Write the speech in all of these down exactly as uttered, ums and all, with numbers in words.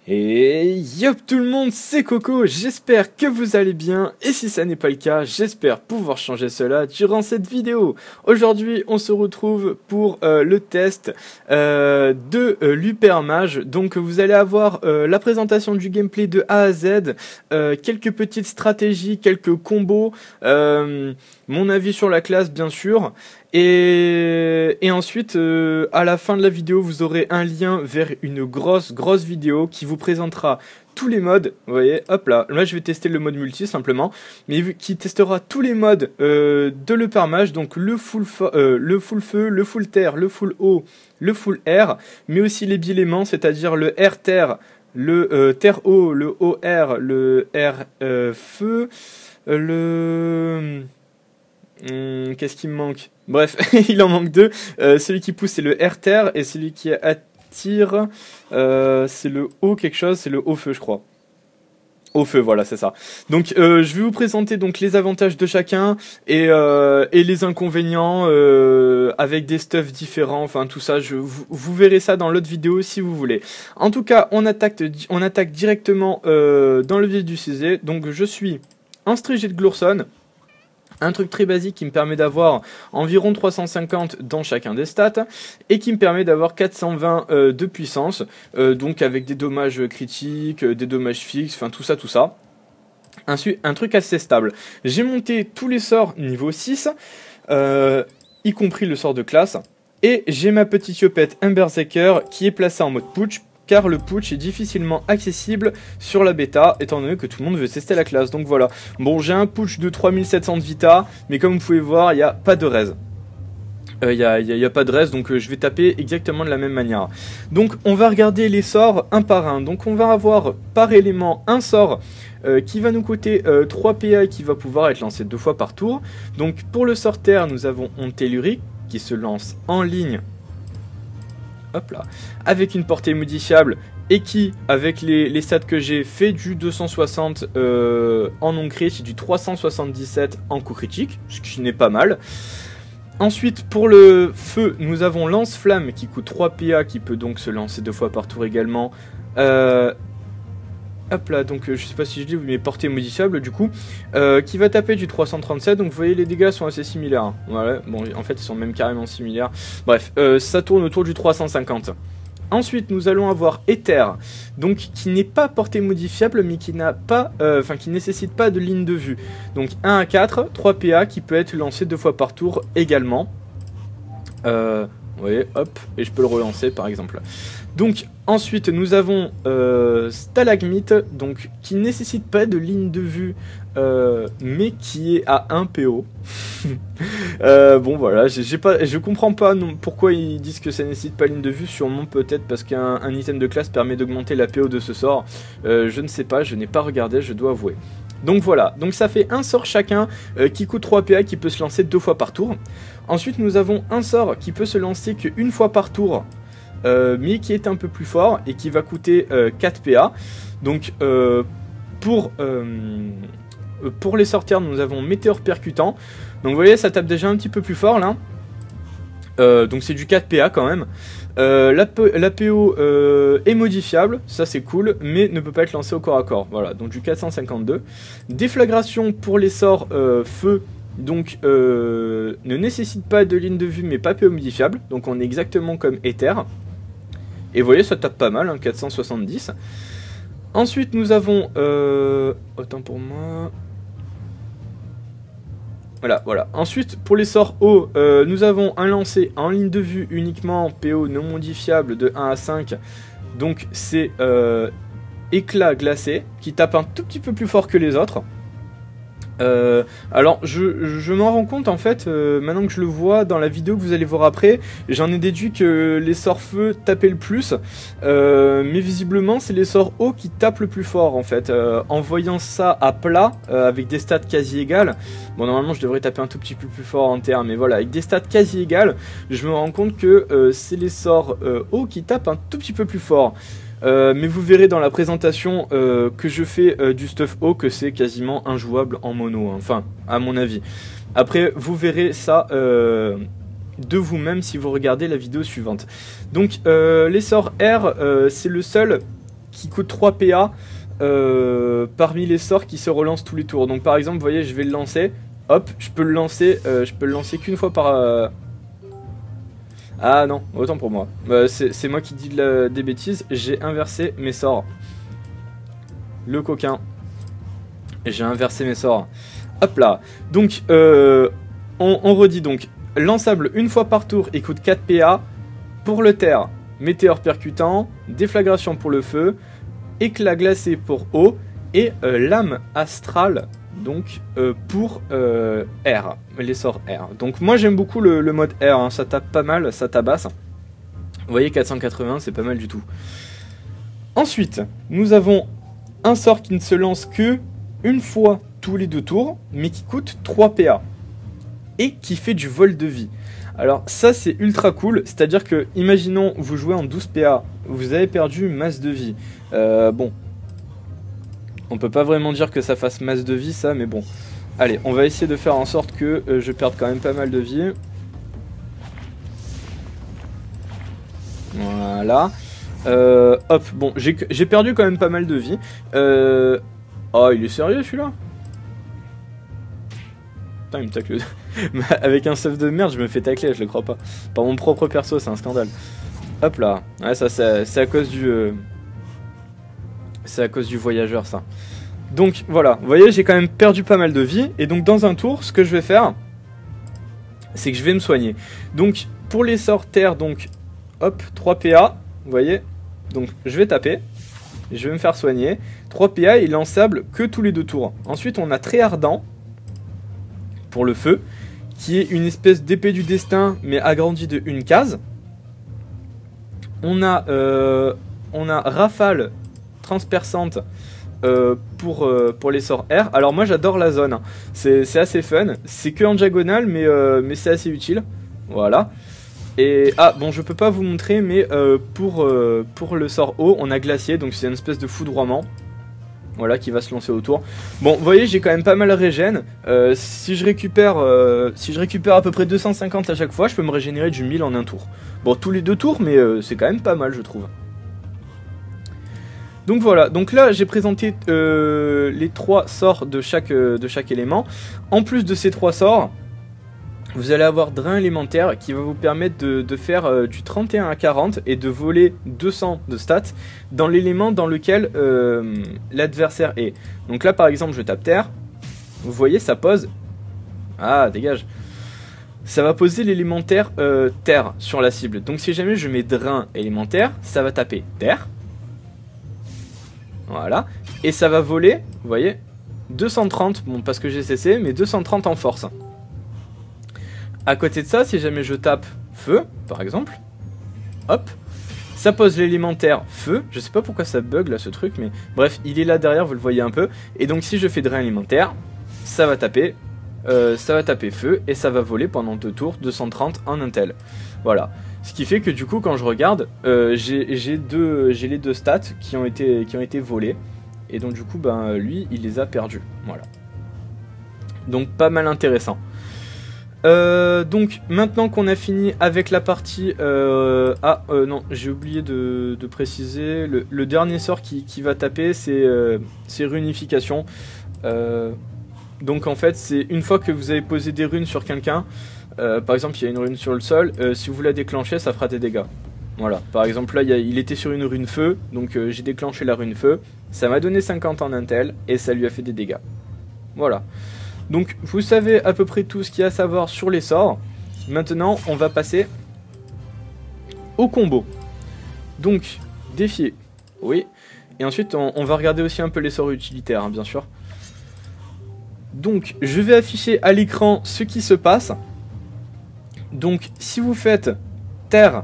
Et yop tout le monde, c'est Coco, j'espère que vous allez bien, et si ça n'est pas le cas, j'espère pouvoir changer cela durant cette vidéo. Aujourd'hui, on se retrouve pour euh, le test euh, de euh, l'Hypermage. Donc vous allez avoir euh, la présentation du gameplay de A à Z, euh, quelques petites stratégies, quelques combos, euh, mon avis sur la classe bien sûr. Et, et ensuite, euh, à la fin de la vidéo, vous aurez un lien vers une grosse, grosse vidéo qui vous présentera tous les modes. Vous voyez, hop là, là je vais tester le mode multi simplement, mais qui testera tous les modes euh, de l'Hypermage, donc le full, euh, le full feu, le full terre, le full eau, le full air, mais aussi les biéléments, c'est-à-dire le air terre, le euh, terre eau, le eau air, le air euh, feu, euh, le... Hum, qu'est-ce qui me manque? Bref, il en manque deux. Euh, celui qui pousse, c'est le air terre, et celui qui attire, euh, c'est le haut quelque chose, c'est le haut feu, je crois. Au feu, voilà, c'est ça. Donc, euh, je vais vous présenter donc les avantages de chacun et, euh, et les inconvénients euh, avec des stuffs différents. Enfin, tout ça, je, vous, vous verrez ça dans l'autre vidéo si vous voulez. En tout cas, on attaque, on attaque directement euh, dans le vif du sujet. Donc, je suis un Strigé de Glourson. Un truc très basique qui me permet d'avoir environ trois cent cinquante dans chacun des stats et qui me permet d'avoir quatre cent vingt euh, de puissance, euh, donc avec des dommages critiques, euh, des dommages fixes, enfin tout ça, tout ça. Un, un truc assez stable. J'ai monté tous les sorts niveau six, euh, y compris le sort de classe, et j'ai ma petite yopette Emberserker qui est placée en mode putsch, car le putsch est difficilement accessible sur la bêta, étant donné que tout le monde veut tester la classe. Donc voilà. Bon, j'ai un putsch de trois mille sept cents de vita, mais comme vous pouvez voir, il n'y a pas de raise. Il euh, n'y a, y a, y a pas de raise, donc euh, je vais taper exactement de la même manière. Donc on va regarder les sorts un par un. Donc on va avoir par élément un sort euh, qui va nous coûter euh, trois P A et qui va pouvoir être lancé deux fois par tour. Donc pour le sort terre, nous avons Ontellurique qui se lance en ligne. Hop là, avec une portée modifiable et qui, avec les, les stats que j'ai, fait du deux cent soixante euh, en non crit et du trois cent soixante-dix-sept en coup critique, ce qui n'est pas mal. Ensuite, pour le feu, nous avons Lance-Flamme qui coûte trois P A, qui peut donc se lancer deux fois par tour également. Euh, Hop là, donc euh, je sais pas si je dis, mais portée modifiable du coup, euh, qui va taper du trois cent trente-sept, donc vous voyez les dégâts sont assez similaires, hein. Voilà, bon en fait ils sont même carrément similaires, bref, euh, ça tourne autour du trois cent cinquante. Ensuite nous allons avoir Éther, donc qui n'est pas portée modifiable, mais qui n'a pas, enfin euh, qui nécessite pas de ligne de vue, donc un à quatre, trois P A qui peut être lancé deux fois par tour également. Euh, vous voyez, hop, et je peux le relancer par exemple. Donc ensuite nous avons euh, Stalagmite, donc qui ne nécessite pas de ligne de vue, euh, mais qui est à un P O. euh, bon voilà, j'ai pas, je comprends pas non, pourquoi ils disent que ça nécessite pas ligne de vue, sûrement peut-être parce qu'un un item de classe permet d'augmenter la P O de ce sort. Euh, je ne sais pas, je n'ai pas regardé, je dois avouer. Donc voilà, donc ça fait un sort chacun euh, qui coûte trois P A, qui peut se lancer deux fois par tour. Ensuite nous avons un sort qui peut se lancer qu'une fois par tour, euh, mais qui est un peu plus fort et qui va coûter euh, quatre P A. Donc euh, pour, euh, pour les sortir, nous avons Météore Percutant. Donc vous voyez, ça tape déjà un petit peu plus fort là. Euh, donc c'est du quatre P A quand même. Euh, la, la P O euh, est modifiable, ça c'est cool, mais ne peut pas être lancé au corps à corps. Voilà, donc du quatre cent cinquante-deux. Déflagration pour les sorts euh, feu, donc euh, ne nécessite pas de ligne de vue, mais pas P O modifiable. Donc on est exactement comme Éther. Et vous voyez, ça tape pas mal, hein, quatre cent soixante-dix. Ensuite nous avons... Euh, autant pour moi... Voilà, voilà. Ensuite, pour les sorts haut, euh, nous avons un lancer en ligne de vue uniquement, P O non modifiable de un à cinq. Donc c'est euh, éclat glacé, qui tape un tout petit peu plus fort que les autres. Euh, alors je, je m'en rends compte en fait, euh, maintenant que je le vois dans la vidéo que vous allez voir après, j'en ai déduit que les sorts feu tapaient le plus, euh, mais visiblement c'est les sorts eau qui tapent le plus fort en fait. Euh, en voyant ça à plat, euh, avec des stats quasi égales, bon normalement je devrais taper un tout petit peu plus fort en terre, mais voilà, avec des stats quasi égales, je me rends compte que euh, c'est les sorts euh, eau qui tapent un tout petit peu plus fort. Euh, mais vous verrez dans la présentation euh, que je fais euh, du stuff haut que c'est quasiment injouable en mono, hein. Enfin à mon avis. Après vous verrez ça euh, de vous-même si vous regardez la vidéo suivante. Donc euh, les sorts R, euh, c'est le seul qui coûte trois P A euh, parmi les sorts qui se relancent tous les tours. Donc par exemple, vous voyez, je vais le lancer, hop, je peux le lancer, euh, je peux le lancer qu'une fois par... Euh... Ah non, autant pour moi. Euh, c'est moi qui dis de la, des bêtises, j'ai inversé mes sorts. Le coquin. J'ai inversé mes sorts. Hop là. Donc, euh, on, on redit donc. Lançable une fois par tour, il coûte quatre P A. Pour le terre, météore percutant, déflagration pour le feu, éclat glacé pour eau, et euh, lame astrale, donc euh, pour euh, air, les sorts air. Donc moi j'aime beaucoup le, le mode air, hein, ça tape pas mal, ça tabasse. Vous voyez, quatre cent quatre-vingts, c'est pas mal du tout. Ensuite, nous avons un sort qui ne se lance que une fois tous les deux tours, mais qui coûte trois P A et qui fait du vol de vie. Alors ça c'est ultra cool, c'est à dire que imaginons vous jouez en douze P A, vous avez perdu masse de vie. Euh, bon, on peut pas vraiment dire que ça fasse masse de vie ça, mais bon. Allez, on va essayer de faire en sorte que euh, je perde quand même pas mal de vie. Voilà. Euh, hop, bon, j'ai perdu quand même pas mal de vie. Euh... Oh, il est sérieux celui-là? Putain, il me tacle. Avec un stuff de merde, je me fais tacler, je le crois pas. Par mon propre perso, c'est un scandale. Hop là. Ouais, ça, c'est à cause du... Euh... C'est à cause du voyageur, ça. Donc, voilà. Vous voyez, j'ai quand même perdu pas mal de vie. Et donc, dans un tour, ce que je vais faire, c'est que je vais me soigner. Donc, pour les sorts terre, donc, hop, trois P A. Vous voyez? Donc, je vais taper. Je vais me faire soigner. trois P A est lançable que tous les deux tours. Ensuite, on a très ardent. Pour le feu, qui est une espèce d'épée du destin, mais agrandie de une case. On a, euh, on a rafale transperçante euh, pour, euh, pour les sorts air. Alors moi j'adore la zone, hein. C'est assez fun. C'est que en diagonale, mais, euh, mais c'est assez utile. Voilà. Et ah bon, je peux pas vous montrer, mais euh, pour, euh, pour le sort eau, on a glacier, donc c'est une espèce de foudroiement. Voilà, qui va se lancer autour. Bon, vous voyez, j'ai quand même pas mal régène. Euh, si je récupère, euh, si je récupère à peu près deux cent cinquante à chaque fois, je peux me régénérer du mille en un tour. Bon, tous les deux tours, mais euh, c'est quand même pas mal, je trouve. Donc voilà. Donc là, j'ai présenté euh, les trois sorts de chaque euh, de chaque élément. En plus de ces trois sorts, vous allez avoir drain élémentaire qui va vous permettre de, de faire euh, du trente et un à quarante et de voler deux cents de stats dans l'élément dans lequel euh, l'adversaire est. Donc là par exemple je tape terre, vous voyez ça pose, ah dégage, ça va poser l'élémentaire euh, terre sur la cible. Donc si jamais je mets drain élémentaire, ça va taper terre, voilà, et ça va voler, vous voyez, deux cent trente, bon parce que j'ai cessé, mais deux cent trente en force. À côté de ça, si jamais je tape feu, par exemple, hop, ça pose l'élémentaire feu. Je sais pas pourquoi ça bug là ce truc, mais bref, il est là derrière, vous le voyez un peu. Et donc si je fais drain élémentaire, ça va taper, euh, ça va taper feu et ça va voler pendant deux tours, deux cent trente en intel. Voilà. Ce qui fait que du coup, quand je regarde, euh, j'ai deux, j'ai les deux stats qui ont été, qui ont été volés. Et donc du coup, ben lui, il les a perdus. Voilà. Donc pas mal intéressant. Euh, donc maintenant qu'on a fini avec la partie euh, ah euh, non j'ai oublié de, de préciser le, le dernier sort qui, qui va taper c'est euh, réunification. Euh, donc en fait c'est une fois que vous avez posé des runes sur quelqu'un, euh, par exemple il y a une rune sur le sol, euh, si vous la déclenchez ça fera des dégâts. Voilà, par exemple là il, y a, il était sur une rune feu, donc euh, j'ai déclenché la rune feu, ça m'a donné cinquante en intel et ça lui a fait des dégâts. Voilà. Donc vous savez à peu près tout ce qu'il y a à savoir sur les sorts. Maintenant on va passer au combo. Donc défier, oui. Et ensuite on, on va regarder aussi un peu les sorts utilitaires, hein, bien sûr. Donc je vais afficher à l'écran ce qui se passe. Donc si vous faites terre,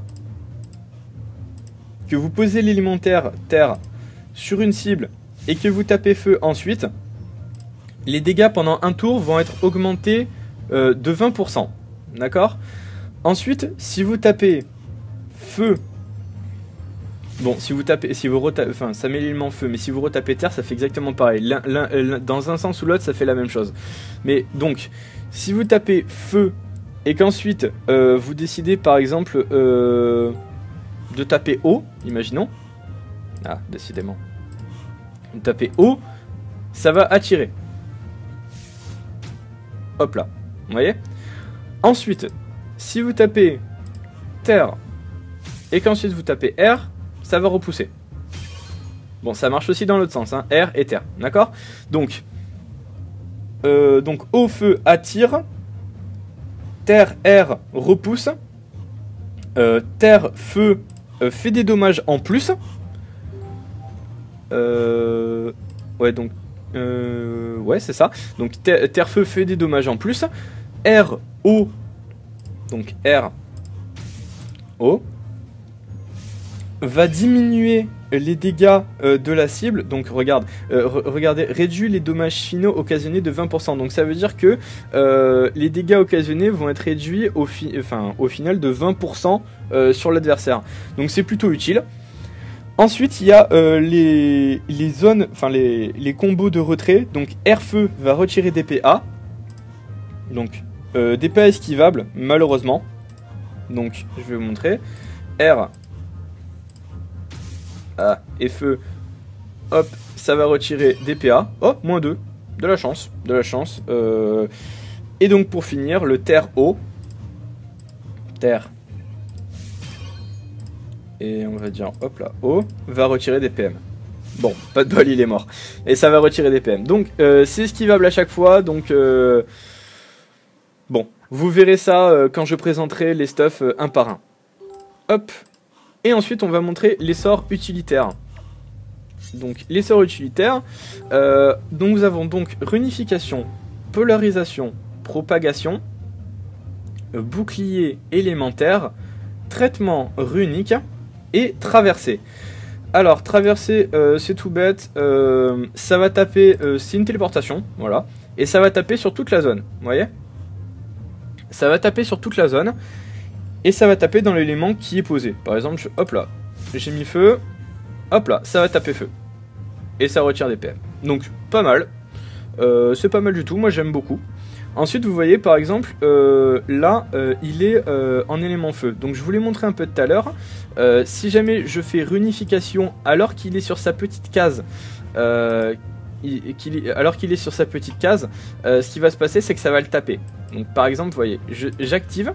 que vous posez l'élémentaire terre sur une cible et que vous tapez feu ensuite, les dégâts pendant un tour vont être augmentés euh, de vingt pour cent. D'accord? Ensuite, si vous tapez feu, bon, si vous tapez, si vous retapez, enfin, ça met l'élément feu, mais si vous retapez terre, ça fait exactement pareil. L'un, l'un, dans un sens ou l'autre, ça fait la même chose. Mais donc, si vous tapez feu et qu'ensuite euh, vous décidez, par exemple, euh, de taper eau, imaginons. Ah, décidément. Vous tapez O, ça va attirer. Hop là, vous voyez? Ensuite, si vous tapez terre et qu'ensuite vous tapez R, ça va repousser. Bon, ça marche aussi dans l'autre sens, hein, R et terre, d'accord? Donc, euh, donc eau, feu attire, terre, R repousse, euh, terre, feu euh, fait des dommages en plus. Euh, ouais, donc, euh, ouais, c'est ça. Donc terre, terre, feu fait des dommages en plus. R, eau, donc R, eau, va diminuer les dégâts euh, de la cible. Donc regarde, euh, re regardez, réduit les dommages finaux occasionnés de vingt pour cent. Donc ça veut dire que euh, les dégâts occasionnés vont être réduits au, fi enfin, au final de vingt pour cent euh, sur l'adversaire. Donc c'est plutôt utile. Ensuite, il y a euh, les, les zones, enfin les, les combos de retrait. Donc R-Feu va retirer des P A. Donc euh, des P A esquivables, malheureusement. Donc je vais vous montrer. R A et Feu, hop, ça va retirer des P A. Oh, moins deux. De la chance, de la chance. Euh, et donc pour finir, le Terre-Eau. Terre. Et on va dire, hop là, O, va retirer des P M. Bon, pas de bol, il est mort. Et ça va retirer des P M. Donc, euh, c'est esquivable à chaque fois. Donc, euh, bon, vous verrez ça euh, quand je présenterai les stuffs euh, un par un. Hop. Et ensuite, on va montrer les sorts utilitaires. Donc, les sorts utilitaires. Euh, donc, nous avons donc Runification, Polarisation, Propagation, euh, Bouclier élémentaire, Traitement runique et Traversée. Alors, Traversée, euh, c'est tout bête. Euh, ça va taper, euh, c'est une téléportation, voilà. Et ça va taper sur toute la zone, vous voyez? Ça va taper sur toute la zone. Et ça va taper dans l'élément qui est posé. Par exemple, je, hop là, j'ai mis feu. Hop là, ça va taper feu. Et ça retire des P M. Donc, pas mal. Euh, c'est pas mal du tout, moi j'aime beaucoup. Ensuite, vous voyez, par exemple, euh, là, euh, il est euh, en élément feu. Donc, je vous l'ai montré un peu tout à l'heure. Euh, si jamais je fais Runification alors qu'il est sur sa petite case, euh, il, qu'il, alors qu'il est sur sa petite case, euh, ce qui va se passer, c'est que ça va le taper. Donc, par exemple, vous voyez, j'active.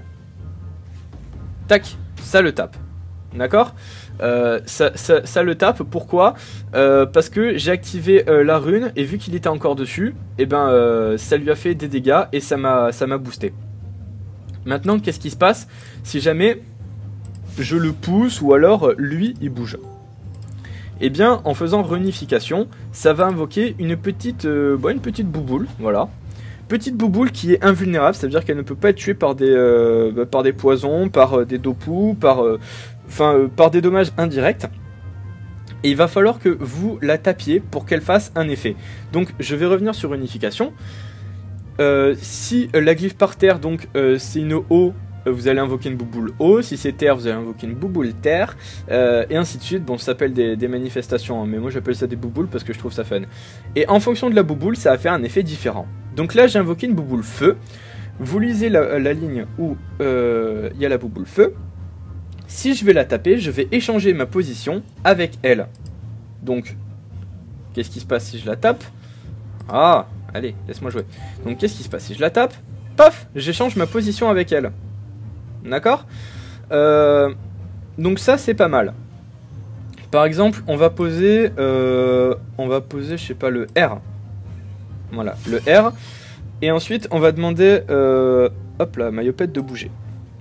Tac, ça le tape. D'accord, euh, ça, ça, ça le tape, pourquoi euh, Parce que j'ai activé euh, la rune, et vu qu'il était encore dessus, et ben, euh, ça lui a fait des dégâts, et ça m'a ça m'a boosté. Maintenant, qu'est-ce qui se passe si jamais je le pousse, ou alors lui, il bouge? Et bien, en faisant Runification, ça va invoquer une petite, euh, bon, une petite bouboule, voilà. Petite bouboule qui est invulnérable, ça veut dire qu'elle ne peut pas être tuée par des, euh, par des poisons, par euh, des dopous, par... Euh, Enfin, euh, par des dommages indirects. Et il va falloir que vous la tapiez pour qu'elle fasse un effet. Donc, je vais revenir sur Unification. Euh, si euh, la glyphe par terre, donc euh, c'est une eau, euh, vous allez invoquer une bouboule eau. Si c'est terre, vous allez invoquer une bouboule terre. Euh, et ainsi de suite. Bon, ça s'appelle des, des manifestations, hein, mais moi j'appelle ça des bouboules parce que je trouve ça fun. Et en fonction de la bouboule, ça va faire un effet différent. Donc là, j'ai invoqué une bouboule feu. Vous lisez la, la ligne où il euh, y a la bouboule feu. Si je vais la taper, je vais échanger ma position avec elle. Donc, qu'est-ce qui se passe si je la tape? Ah, allez, laisse-moi jouer. Donc, qu'est-ce qui se passe si je la tape? Paf, j'échange ma position avec elle. D'accord, euh, donc ça, c'est pas mal. Par exemple, on va poser, euh, on va poser, je sais pas, le R. Voilà, le R. Et ensuite, on va demander, euh, hop là, Mayopette de bouger.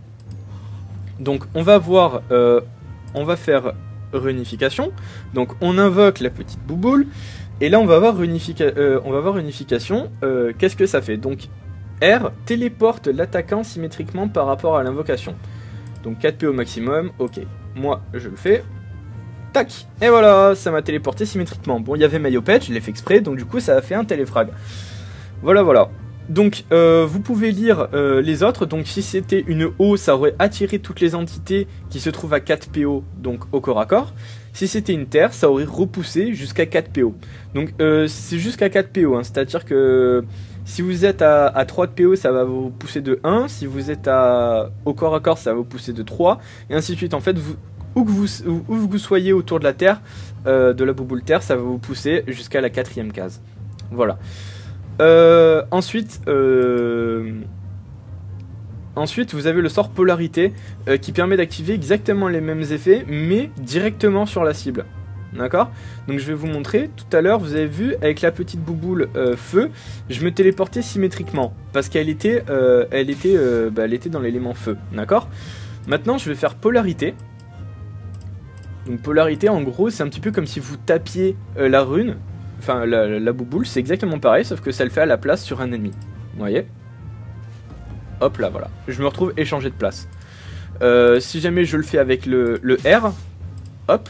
Donc on va voir, euh, on va faire Runification. Donc on invoque la petite bouboule. Et là on va voir, réunifica euh, on va voir Unification. Euh, Qu'est-ce que ça fait? Donc R téléporte l'attaquant symétriquement par rapport à l'invocation. Donc quatre P au maximum, ok. Moi je le fais. Tac. Et voilà, ça m'a téléporté symétriquement. Bon, il y avait Mayopette, je l'ai fait exprès. Donc du coup ça a fait un téléfrag. Voilà, voilà. Donc euh, vous pouvez lire euh, les autres. Donc si c'était une eau, ça aurait attiré toutes les entités qui se trouvent à quatre P O, donc au corps à corps. Si c'était une terre, ça aurait repoussé jusqu'à quatre P O. Donc euh, c'est jusqu'à quatre P O, hein, c'est à dire que si vous êtes à, à trois de P O, ça va vous pousser de un. Si vous êtes à, au corps à corps, ça va vous pousser de trois. Et ainsi de suite. En fait, vous, où, que vous, où que vous soyez autour de la terre, euh, de la bouboule terre, ça va vous pousser jusqu'à la quatrième case. Voilà. Euh, ensuite, euh, ensuite, vous avez le sort polarité euh, qui permet d'activer exactement les mêmes effets, mais directement sur la cible. D'accord? Donc je vais vous montrer. Tout à l'heure, vous avez vu, avec la petite bouboule euh, feu, je me téléportais symétriquement, parce qu'elle était, euh, elle était, euh, bah, elle était dans l'élément feu. D'accord? Maintenant, je vais faire polarité. Donc polarité, en gros, c'est un petit peu comme si vous tapiez euh, la rune, enfin la, la, la bouboule, c'est exactement pareil, sauf que ça le fait à la place sur un ennemi. Vous voyez? Hop là, voilà. Je me retrouve échangé de place. Euh, si jamais je le fais avec le, le R, hop,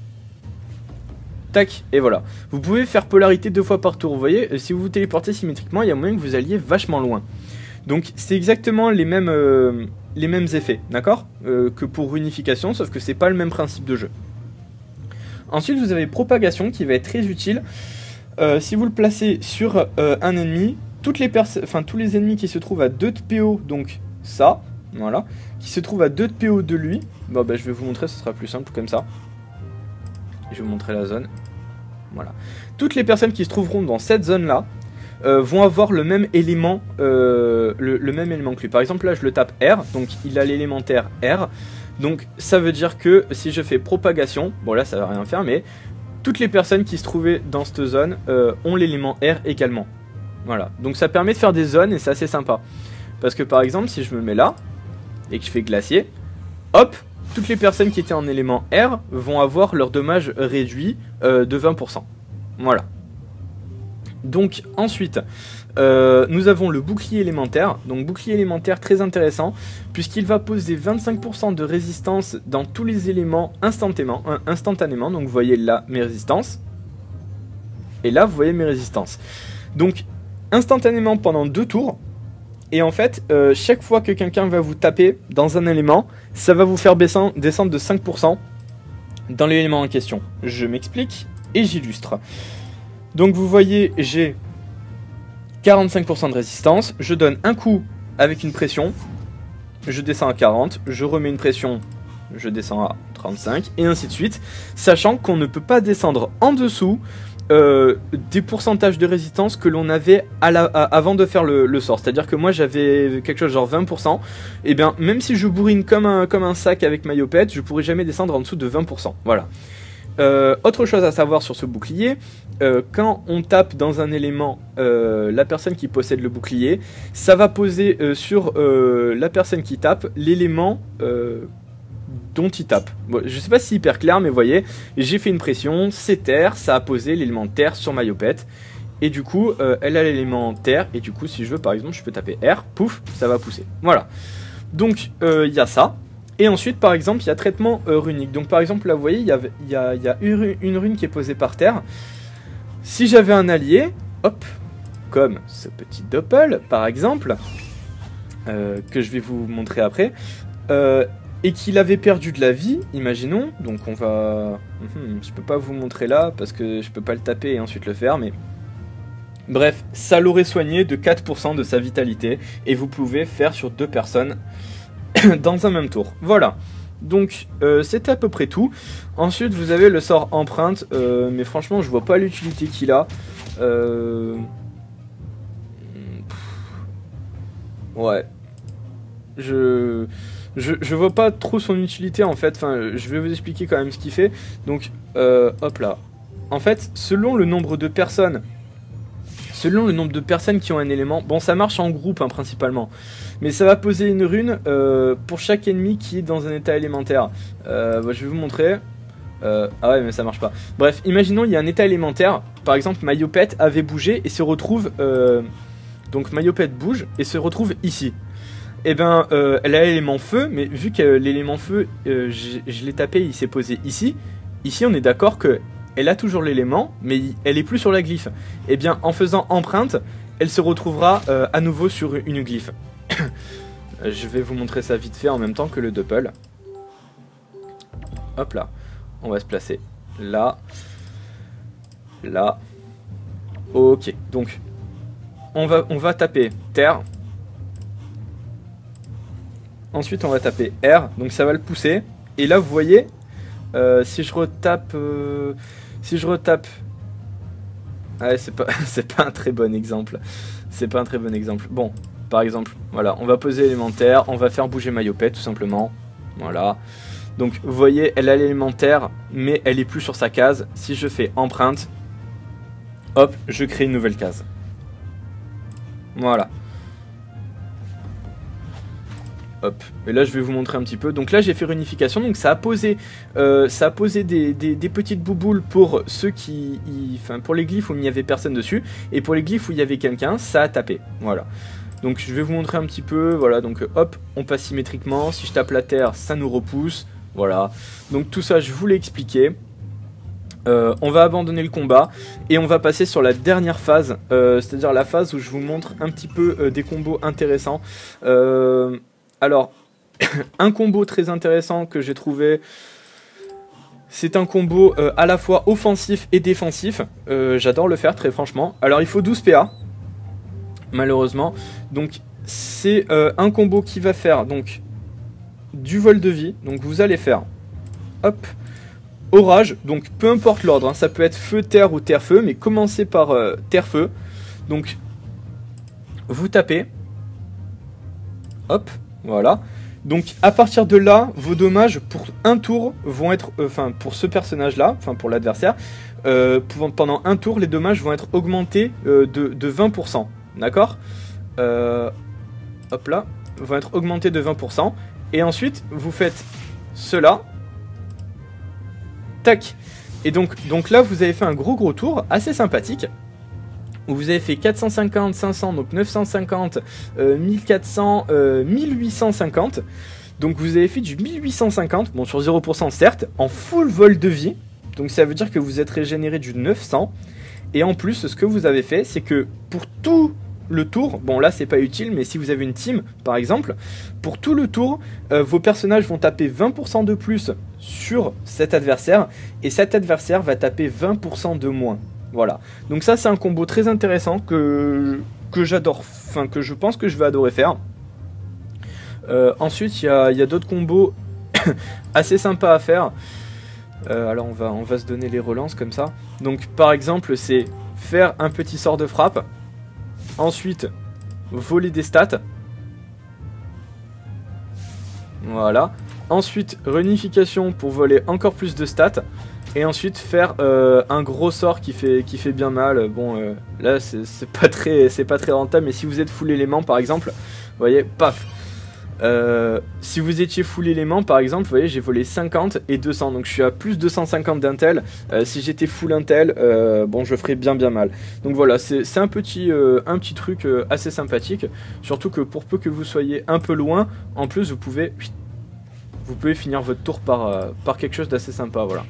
tac, et voilà. Vous pouvez faire polarité deux fois par tour. Vous voyez, si vous vous téléportez symétriquement, il y a moyen que vous alliez vachement loin. Donc c'est exactement les mêmes, euh, les mêmes effets, d'accord, euh, que pour unification, sauf que c'est pas le même principe de jeu. Ensuite, vous avez propagation qui va être très utile. Euh, si vous le placez sur euh, un ennemi, toutes les enfin, tous les ennemis qui se trouvent à deux de P O, donc ça, voilà, qui se trouvent à deux de P O de lui, bon, bah, je vais vous montrer, ce sera plus simple comme ça. Je vais vous montrer la zone. Voilà. Toutes les personnes qui se trouveront dans cette zone-là euh, vont avoir le même élément, euh, le, le même élément que lui. Par exemple, là, je le tape R, donc il a l'élémentaire R. Donc, ça veut dire que si je fais propagation, bon là, ça va rien faire, mais toutes les personnes qui se trouvaient dans cette zone euh, ont l'élément R également. Voilà. Donc, ça permet de faire des zones et c'est assez sympa. Parce que, par exemple, si je me mets là et que je fais glacier, hop, toutes les personnes qui étaient en élément R vont avoir leur dommage réduit euh, de vingt pour cent. Voilà. Donc ensuite, euh, nous avons le bouclier élémentaire. Donc bouclier élémentaire très intéressant, puisqu'il va poser vingt-cinq pour cent de résistance dans tous les éléments instantanément. Euh, instantanément. Donc vous voyez là mes résistances. Et là vous voyez mes résistances. Donc instantanément pendant deux tours. Et en fait, euh, chaque fois que quelqu'un va vous taper dans un élément, ça va vous faire descendre de cinq pour cent dans l'élément en question. Je m'explique et j'illustre. Donc vous voyez, j'ai quarante-cinq pour cent de résistance, je donne un coup avec une pression, je descends à quarante, je remets une pression, je descends à trente-cinq, et ainsi de suite, sachant qu'on ne peut pas descendre en dessous Euh, des pourcentages de résistance que l'on avait à la, à, avant de faire le, le sort. C'est-à-dire que moi j'avais quelque chose genre vingt pour cent, et bien même si je bourrine comme un, comme un sac avec Mayopet, je pourrais jamais descendre en dessous de vingt pour cent. Voilà. Euh, autre chose à savoir sur ce bouclier, euh, quand on tape dans un élément euh, la personne qui possède le bouclier, ça va poser euh, sur euh, la personne qui tape l'élément euh, dont il tape. Bon, je sais pas si c'est hyper clair, mais vous voyez, j'ai fait une pression, c'est terre, ça a posé l'élément terre sur Mayopet, et du coup, euh, elle a l'élément terre, et du coup, si je veux, par exemple, je peux taper R, pouf, ça va pousser. Voilà. Donc, il euh, y a ça. Et ensuite, par exemple, il y a traitement euh, runique. Donc, par exemple, là, vous voyez, il y a, y a, y a une, une rune qui est posée par terre. Si j'avais un allié, hop, comme ce petit doppel, par exemple, euh, que je vais vous montrer après, euh, et qu'il avait perdu de la vie, imaginons, donc on va... Hum, je peux pas vous montrer là, parce que je peux pas le taper et ensuite le faire, mais... Bref, ça l'aurait soigné de quatre pour cent de sa vitalité, et vous pouvez faire sur deux personnes dans un même tour. Voilà, donc euh, c'était à peu près tout. Ensuite, vous avez le sort empreinte, euh, mais franchement, je vois pas l'utilité qu'il a. Euh... Ouais. Je... Je, je vois pas trop son utilité en fait, enfin je vais vous expliquer quand même ce qu'il fait. Donc euh, hop là. En fait, selon le nombre de personnes, selon le nombre de personnes qui ont un élément, bon ça marche en groupe hein, principalement, mais ça va poser une rune euh, pour chaque ennemi qui est dans un état élémentaire. Euh, bah, je vais vous montrer. Euh, ah ouais mais ça marche pas. Bref, imaginons il y a un état élémentaire, par exemple Mayopet avait bougé et se retrouve, euh, donc Mayopet bouge et se retrouve ici. Et eh ben, euh, elle a l'élément feu, mais vu que l'élément feu, euh, je, je l'ai tapé, il s'est posé ici. Ici, on est d'accord que elle a toujours l'élément, mais elle est plus sur la glyphe. Et eh bien, en faisant empreinte, elle se retrouvera euh, à nouveau sur une glyphe. Je vais vous montrer ça vite fait en même temps que le doppel. Hop là, on va se placer là, là. Ok, donc on va, on va taper terre. Ensuite on va taper R, donc ça va le pousser. Et là vous voyez, euh, si je retape, euh, Si je retape... Ouais, c'est pas, c'est pas un très bon exemple. C'est pas un très bon exemple. Bon, par exemple, voilà, on va poser élémentaire, on va faire bouger Myopet tout simplement. Voilà. Donc, vous voyez, elle a l'élémentaire, mais elle est plus sur sa case. Si je fais empreinte, hop, je crée une nouvelle case. Voilà. Hop. Et là, je vais vous montrer un petit peu. Donc là, j'ai fait réunification. Donc ça a posé, euh, ça a posé des, des, des petites bouboules pour ceux qui, y, enfin pour les glyphes où il n'y avait personne dessus, et pour les glyphes où il y avait quelqu'un, ça a tapé. Voilà. Donc je vais vous montrer un petit peu. Voilà. Donc hop, on passe symétriquement. Si je tape la terre, ça nous repousse. Voilà. Donc tout ça, je vous l'ai expliqué. Euh, on va abandonner le combat et on va passer sur la dernière phase, euh, c'est-à-dire la phase où je vous montre un petit peu euh, des combos intéressants. Euh, alors, un combo très intéressant que j'ai trouvé, c'est un combo euh, à la fois offensif et défensif. Euh, J'adore le faire, très franchement. Alors, il faut douze P A, malheureusement. Donc, c'est euh, un combo qui va faire donc du vol de vie. Donc, vous allez faire, hop, orage, donc peu importe l'ordre, hein, ça peut être feu, terre ou terre-feu, mais commencez par euh, terre-feu. Donc, vous tapez. Hop, voilà. Donc, à partir de là, vos dommages pour un tour vont être, enfin, euh, pour ce personnage-là, enfin, pour l'adversaire, euh, pendant un tour, les dommages vont être augmentés euh, de, de vingt pour cent. D'accord, euh, hop là, vont être augmentés de vingt pour cent. Et ensuite, vous faites cela. Tac. Et donc, donc là, vous avez fait un gros gros tour assez sympathique. Où vous avez fait quatre cent cinquante, cinq cents, donc neuf cent cinquante, euh, mille quatre cents, euh, mille huit cent cinquante. Donc vous avez fait du mille huit cent cinquante, bon sur zéro pour cent certes, en full vol de vie. Donc ça veut dire que vous êtes régénéré du neuf cents. Et en plus, ce que vous avez fait, c'est que pour tout le tour, bon là c'est pas utile, mais si vous avez une team par exemple, pour tout le tour, euh, vos personnages vont taper vingt pour cent de plus sur cet adversaire, et cet adversaire va taper vingt pour cent de moins. Voilà, donc ça c'est un combo très intéressant que, que j'adore, enfin que je pense que je vais adorer faire. Euh, ensuite il y a, y a d'autres combos assez sympas à faire. Euh, alors on va, on va se donner les relances comme ça. Donc par exemple c'est faire un petit sort de frappe. Ensuite, voler des stats. Voilà. Ensuite, réunification pour voler encore plus de stats. Et ensuite, faire euh, un gros sort qui fait, qui fait bien mal. Bon, euh, là, c'est pas très, c'est pas très rentable. Mais si vous êtes full élément, par exemple, vous voyez, paf. Euh, si vous étiez full élément par exemple, vous voyez j'ai volé cinquante et deux cents, donc je suis à plus deux cent cinquante d'intel. euh, Si j'étais full intel, euh, bon je ferais bien bien mal. Donc voilà, c'est un petit, euh, un petit truc euh, assez sympathique. Surtout que pour peu que vous soyez un peu loin, en plus vous pouvez Vous pouvez finir votre tour par, euh, par quelque chose d'assez sympa. Voilà.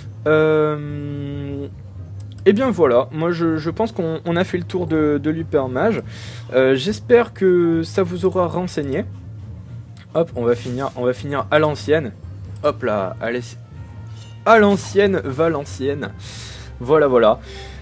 Euh... Et bien voilà, moi je, je pense qu'on on a fait le tour de, de l'Hypermage. euh, J'espère que ça vous aura renseigné. Hop, on va finir, on va finir à l'ancienne. Hop là, allez, à l'ancienne, Valencienne. Voilà, voilà.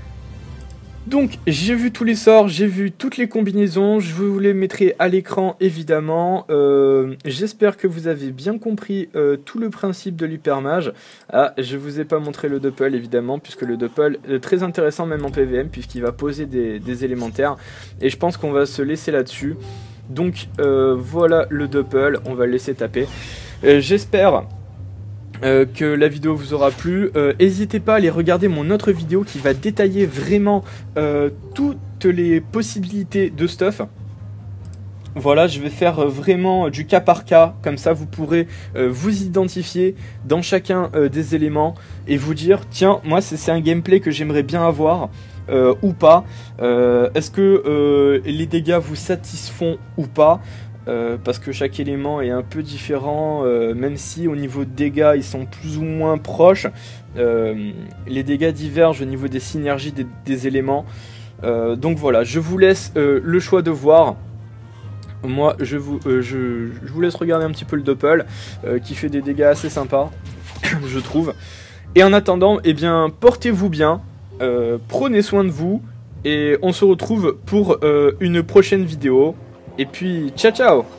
Donc, j'ai vu tous les sorts, j'ai vu toutes les combinaisons. Je vous les mettrai à l'écran, évidemment. Euh, J'espère que vous avez bien compris euh, tout le principe de l'Hypermage. Ah, je vous ai pas montré le doppel, évidemment, puisque le doppel est très intéressant, même en P V M, puisqu'il va poser des, des élémentaires. Et je pense qu'on va se laisser là-dessus. Donc euh, voilà le doppel, on va le laisser taper. Euh, J'espère euh, que la vidéo vous aura plu. N'hésitez euh, pas à aller regarder mon autre vidéo qui va détailler vraiment euh, toutes les possibilités de stuff. Voilà, je vais faire vraiment du cas par cas, comme ça vous pourrez euh, vous identifier dans chacun euh, des éléments et vous dire, tiens, moi c'est un gameplay que j'aimerais bien avoir. Euh, ou pas, euh, est-ce que euh, les dégâts vous satisfont ou pas, euh, parce que chaque élément est un peu différent, euh, même si au niveau de dégâts ils sont plus ou moins proches, euh, les dégâts divergent au niveau des synergies des, des éléments, euh, donc voilà, je vous laisse euh, le choix de voir. Moi je vous, euh, je, je vous laisse regarder un petit peu le doppel, euh, qui fait des dégâts assez sympas, je trouve, et en attendant, eh bien, portez-vous bien. Euh, prenez soin de vous et on se retrouve pour euh, une prochaine vidéo. Et puis ciao ciao.